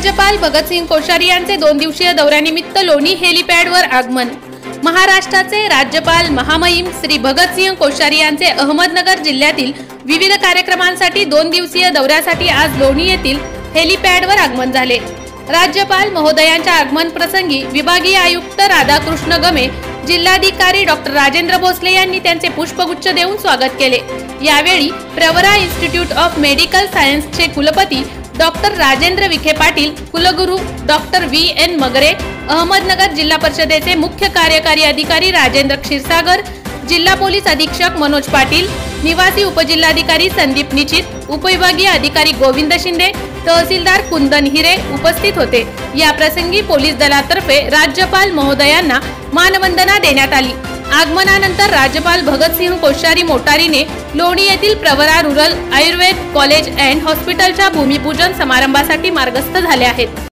राज्यपाल भगतसिंग कोश्यारी यांचे 2 दिवसीय दौऱ्यानिमित्त लोणी हेलिपॅडवर आगमन। महाराष्ट्राचे राज्यपाल महामहिम श्री भगतसिंग कोश्यारी यांचे अहमदनगर जिल्ह्यातील विविध कार्यक्रमांसाठी 2 दिवसीय दौऱ्यासाठी आज लोणी येथील हेलिपॅडवर आगमन झाले। राज्यपाल महोदयांच्या आगमन प्रसंगी विभागीय आयुक्त राधाकृष्ण गमे, जिल्हाधिकारी डॉक्टर राजेंद्र भोसले यांनी त्यांचे पुष्पगुच्छ देऊन स्वागत केले। यावेळी प्रवरा इन्स्टिट्यूट ऑफ मेडिकल सायन्सचे कुलपती डॉक्टर राजेंद्र विखे पाटील, कुलगुरू डॉक्टर VN मगरे, अहमदनगर जिल्हा परिषदेचे मुख्य कार्यकारी अधिकारी राजेंद्र क्षीरसागर, जिल्हा पोलीस अधीक्षक मनोज पाटील, निवासी उपजिल्हाधिकारी संदीप निचित, उपविभागीय अधिकारी गोविंद शिंदे, तहसीलदार कुंदन हिरे उपस्थित होते। या प्रसंगी पोलीस दलातर्फे राज्यपाल महोदयांना मानवंदना देण्यात आली। आगमनानंतर राज्यपाल भगतसिंग कोश्यारी मोटारीने लोणी येथील Pravara rural Ayurved college and हॉस्पिटलच्या भूमिपूजन समारंभासाठी मार्गस्थ झाले आहेत।